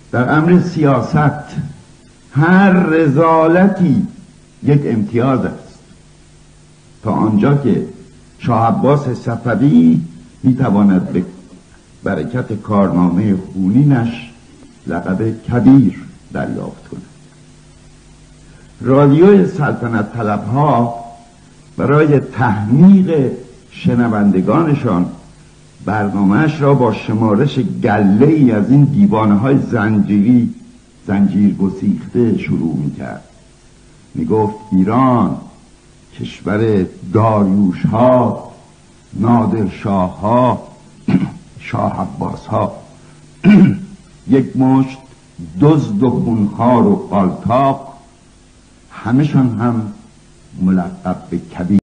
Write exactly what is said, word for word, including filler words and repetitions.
در امر سیاست هر رذالتی یک امتیاز است، تا آنجا که شاه عباس صفوی میتواند به برکت کارنامه خونینش لقب کبیر دریافت کند. رادیوی سلطنت طلبها برای تحمیق شنوندگانشان برنامهش را با شمارش گله‌ای از این دیوانه‌های زنجیری زنجیر گسیخته شروع می‌کرد. میگفت ایران کشور داریوش‌ها، نادرشاه‌ها، شاه عباس‌ها، یک مشت دزد و خونخوار و قالتاق، همشان هم ملقب به کبیر